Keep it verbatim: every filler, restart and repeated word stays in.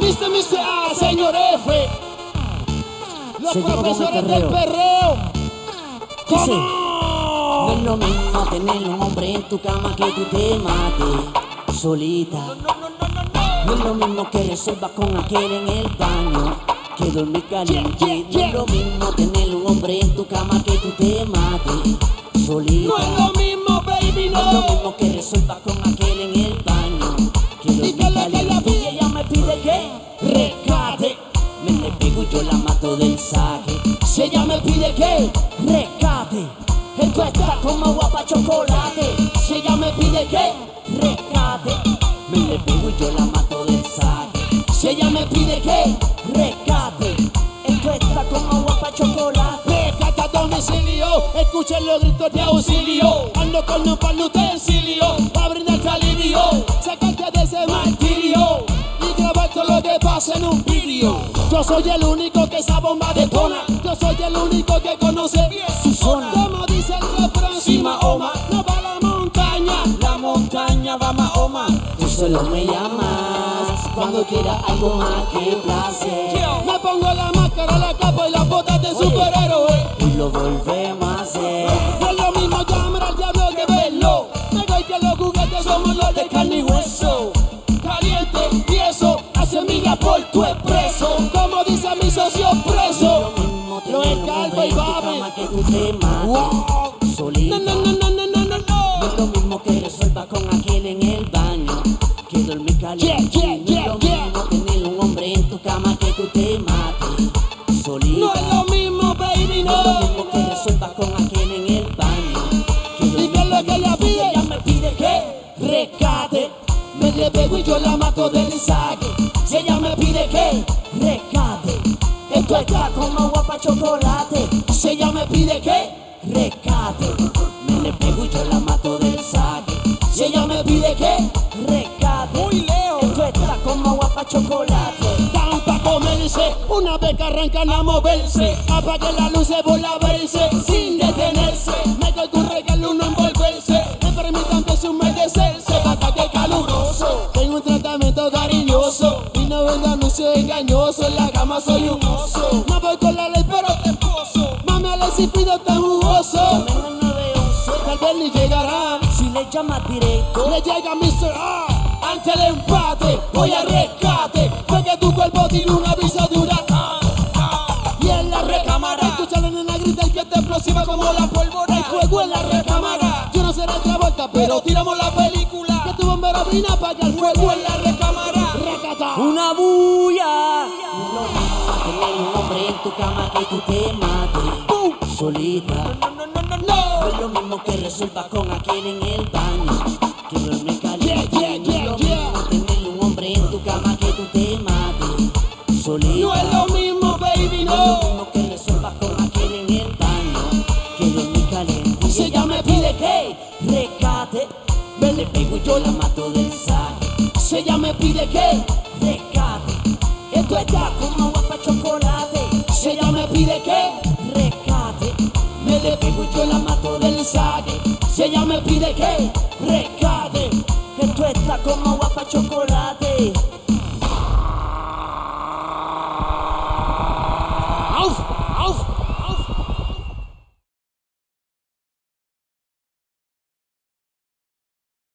mister mister A, señor F. Los profesores del perreo. Dice, no es lo mismo tener un hombre en tu cama que tú te mates solita. No es lo mismo que resuelvas con aquel en el baño que dormir caliente. No es lo mismo tener un hombre en tu cama que tú te mates solita. No es lo mismo, baby, no. No es lo mismo que resuelvas con aquel en el baño que dormir caliente. Y ella me pide que rescate. Me le pego y yo la mato del saque. Si ella me pide que rescate, esto está como guapa chocolate. Si ella me pide que rescate, me le pego y yo la mato del saque. Si ella me pide que rescate, esto está como guapa chocolate. rescate a domicilio, escuchen los gritos de auxilio. Ando con un par de utensilio pa' brindarte alivio, sacarte de ese martirio y grabar todo lo que pasa en un vídeo. Yo soy el único que esa bomba detona. Yo soy el único que conoce bien su zona. Como dice el refrán, si Mahoma no va a la montaña, la montaña va Mahoma. Tú solo me llamas cuando quieras algo más que placer. Me pongo la máscara, la capa y las botas de superhéroe y lo volvemos a hacer. No es lo mismo llamar al diablo que verlo. Me doy que los juguetes somos los de carne y hueso. Caliente y eso hace miga por tu expreso. Como dice mi socio preso, lo es calvo y babe que tú te mates wow. solita. No, no, no, no, no, no, no. No es lo mismo que resuelvas con aquel en el baño que dormir caliente. Yeah, yeah, no es lo yeah, mismo tener un hombre en tu cama que tú te mates solita. No es lo mismo, baby, no. No es lo mismo que resuelvas con aquel en el baño que ¿Y qué es lo que ella pide? Ella me pide que rescate. Me le pego y yo la mato del saque. Si ella me pide que rescate, esto está como guapa chocolate. Si ella me pide que rescate, me le pego y yo la mato del saque. Si ella me pide que rescate, muy lejos, esto está como guapa chocolate. dan pa' comerse, una vez que arrancan a moverse. Apague la luz y vuelve a verse sin detenerse. Me doy tu regalo, no envolverse. Me permitan que se humedecerse, bastante caluroso. Tengo un tratamiento cariñoso y no vendo anuncios engañosos. En la cama soy un oso. No voy con la ley, pero te esposo. Mami, al exhibido tan jugoso. Tal vez ni llegará. Si le llamas directo, le llega mister A. Ante el empate, voy a rescate. Fue que tu cuerpo tiene un aviso de huracán. Y en la recámara, escucha la nena grita y que te explosiva como la pólvora. Hay fuego en la recámara. Yo no seré otra vuelta, pero tiramos la película. Que tu bombero vino para que el fuego en la recámara. Racata. Una bulla. No es lo mismo tener un hombre en tu cama que tú te mates solita. No, no, no, no, no. No es lo mismo que resuelvas con aquel en el baño que duerme caliente. Yeah, yeah, no es yeah, lo yeah. mismo tener un hombre en tu cama que tú te mates solita. No es lo mismo, baby, No es lo no. mismo que resuelvas con aquel en el baño que duerme caliente. Si ella me pide que rescate, me le pego y yo la mato del saque. Si ella me pide que rescate, esto está como guapa chocolate. Si ella me pide que rescate, me le pego y yo la mato del saque. Si ella me pide que rescate, esto está como guapa chocolate.